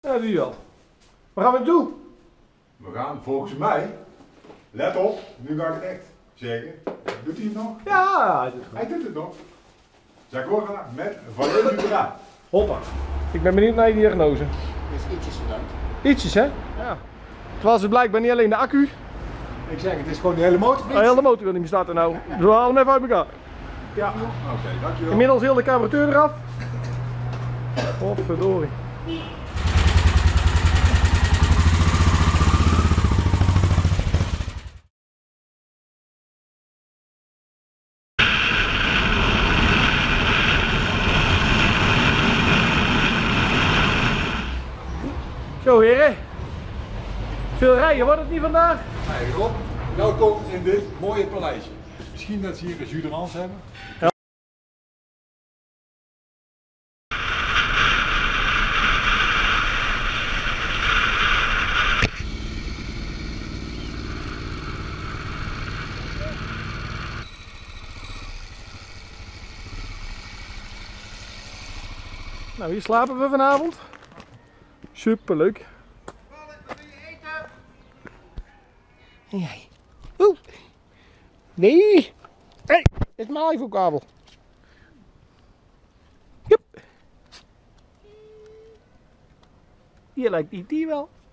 Ja, die wel. Waar gaan we naartoe? We gaan volgens mij, let op, nu ga ik het echt zeggen. Doet hij het nog? Ja, hij doet het goed. Hij doet het nog. Zagorra met Valérie Dura. Hoppa. Ik ben benieuwd naar je diagnose. Er is ietsjes verdankt. Ietsjes, hè? Ja. Terwijl ze blijkbaar niet alleen de accu, Ik zeg, het is gewoon de hele motorfiets. de hele motor wil niet meer starten nou. Dus we halen hem even uit elkaar. Ja. Oké, dankjewel. Inmiddels heel de carburateur eraf. Verdorie. Zo heren. Veel rijden wordt het niet vandaag? Hey Rob, welkom in dit mooie paleisje. Misschien dat ze hier een jus d'orange hebben. Nou, hier slapen we vanavond. Superleuk. Wat wil je eten? En jij? Oeh. Nee. Hey, het is mijn iPhone-kabel. Jup. Hier lijkt die wel.